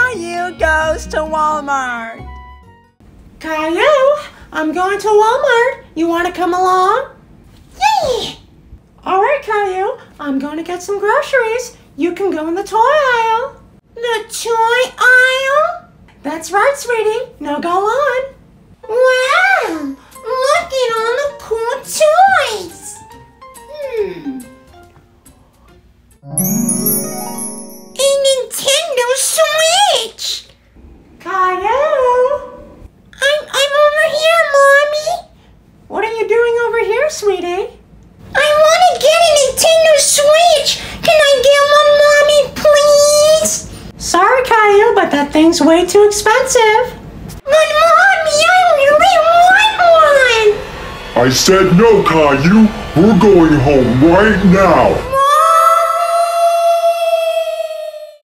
Caillou goes to Walmart. Caillou, I'm going to Walmart. You want to come along? Yeah. All right, Caillou, I'm going to get some groceries. You can go in the toy aisle. The toy aisle? That's right, sweetie. Now go on. Wow! Look at all the cool toys! A Nintendo Switch! Caillou! I'm over here, Mommy! What are you doing over here, sweetie? I want to get a Nintendo Switch! Can I get one, Mommy, please? Sorry, Caillou, but that thing's way too expensive. But Mommy, I really want one! I said no, Caillou. We're going home right now.